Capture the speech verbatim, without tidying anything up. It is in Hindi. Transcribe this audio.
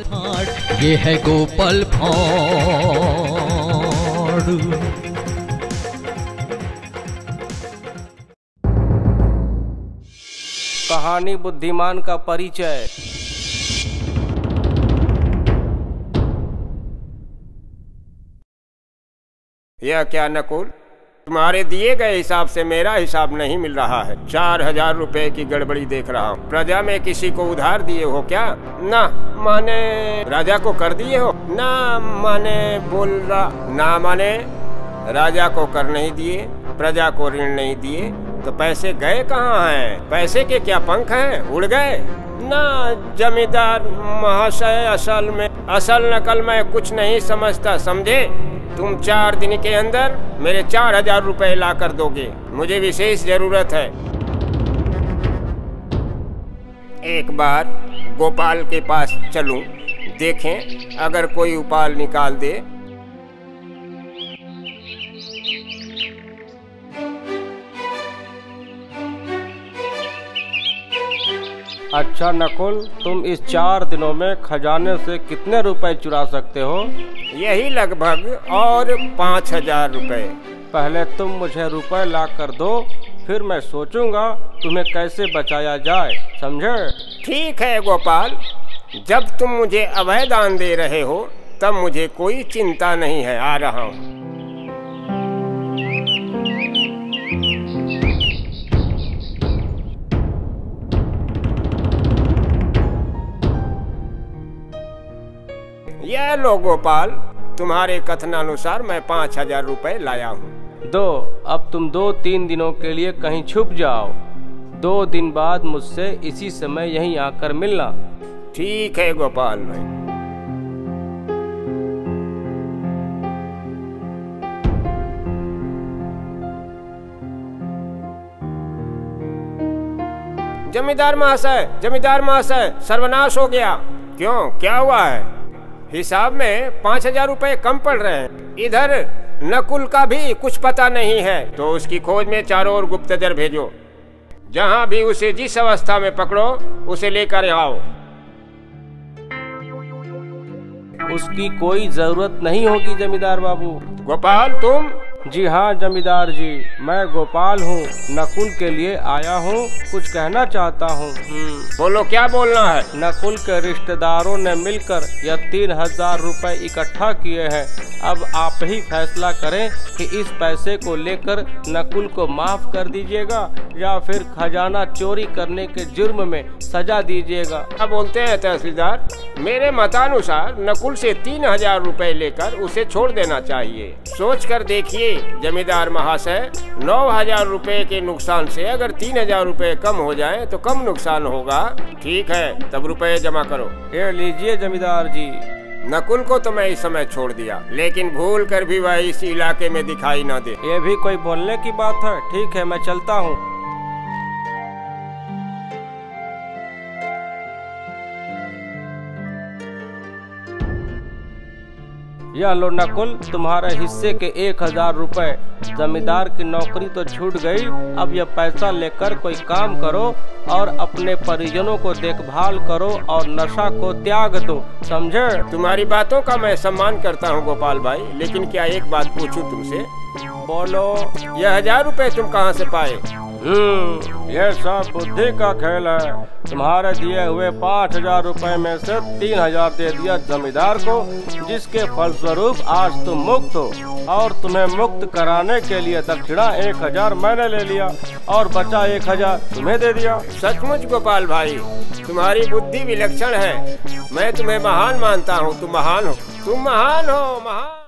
ये है गोपाल भाड़। कहानी बुद्धिमान का परिचय। यह क्या नकुल, तुम्हारे दिए गए हिसाब से मेरा हिसाब नहीं मिल रहा है। चार हजार रुपए की गड़बड़ी देख रहा हूँ। प्रजा में किसी को उधार दिए हो क्या? ना माने राजा को कर दिए हो? ना माने बोल रहा ना माने राजा को कर नहीं दिए, प्रजा को ऋण नहीं दिए, तो पैसे गए कहाँ हैं? पैसे के क्या पंख हैं, उड़ गए? ना जमींदार महाशय, असल में असल नकल में कुछ नहीं समझता, समझे? तुम चार दिन के अंदर मेरे चार हजार रुपए ला कर दोगे, मुझे विशेष जरूरत है। एक बार गोपाल के पास चलूं, देखें अगर कोई उपाय निकाल दे। अच्छा नकुल, तुम इस चार दिनों में खजाने से कितने रुपए चुरा सकते हो? यही लगभग और पाँच हजार रुपए। पहले तुम मुझे रुपए ला कर दो, फिर मैं सोचूंगा तुम्हें कैसे बचाया जाए, समझे? ठीक है गोपाल, जब तुम मुझे अभय दान दे रहे हो तब मुझे कोई चिंता नहीं है, आ रहा हूँ। यह लो गोपाल, तुम्हारे कथनानुसार मैं पाँच हजार रुपए लाया हूँ। दो, अब तुम दो तीन दिनों के लिए कहीं छुप जाओ। दो दिन बाद मुझसे इसी समय यहीं आकर मिलना। ठीक है गोपाल भाई। जमींदार महाशय, जमींदार महाशय, सर्वनाश हो गया। क्यों, क्या हुआ है? हिसाब में पाँच हजार रुपए कम पड़ रहे हैं। इधर नकुल का भी कुछ पता नहीं है, तो उसकी खोज में चारों ओर गुप्तचर भेजो। जहां भी उसे जिस अवस्था में पकड़ो उसे लेकर आओ। उसकी कोई जरूरत नहीं होगी जमींदार बाबू। गोपाल तुम? जी हाँ जमींदार जी, मैं गोपाल हूँ, नकुल के लिए आया हूँ, कुछ कहना चाहता हूँ। बोलो, क्या बोलना है? नकुल के रिश्तेदारों ने मिलकर यह तीन हजार रुपए इकट्ठा किए हैं। अब आप ही फैसला करें कि इस पैसे को लेकर नकुल को माफ कर दीजिएगा या फिर खजाना चोरी करने के जुर्म में सजा दीजिएगा। क्या बोलते हैं तहसीलदार? मेरे मतानुसार नकुल से तीन हजार रुपए लेकर उसे छोड़ देना चाहिए। सोच कर देखिए जमींदार महाशय, नौ हजार रुपए के नुकसान से अगर तीन हजार रुपए कम हो जाए तो कम नुकसान होगा। ठीक है, तब रुपए जमा करो। ये लीजिए जमींदार जी। नकुल को तो मैं इस समय छोड़ दिया, लेकिन भूल कर भी वह इस इलाके में दिखाई न दे। ये भी कोई बोलने की बात है? ठीक है, मैं चलता हूँ। यह लो नकुल, तुम्हारे हिस्से के एक हजार रुपए। जमींदार की नौकरी तो छूट गई, अब यह पैसा लेकर कोई काम करो और अपने परिजनों को देखभाल करो और नशा को त्याग दो, समझे? तुम्हारी बातों का मैं सम्मान करता हूँ गोपाल भाई, लेकिन क्या एक बात पूछूं तुमसे? बोलो। यह हजार रुपए तुम कहाँ से पाए? हम्म, यह सब बुद्धि का खेल है। तुम्हारे दिए हुए पाँच हजार रुपए में से तीन हजार दे दिया जमींदार को, जिसके फलस्वरूप आज तुम मुक्त हो, और तुम्हें मुक्त कराने के लिए दक्षिणा एक हजार मैंने ले लिया और बचा एक हजार तुम्हें दे दिया। सचमुच गोपाल भाई, तुम्हारी बुद्धि विलक्षण है। मैं तुम्हें महान मानता हूँ। तुम महान हो, तुम महान हो, महान।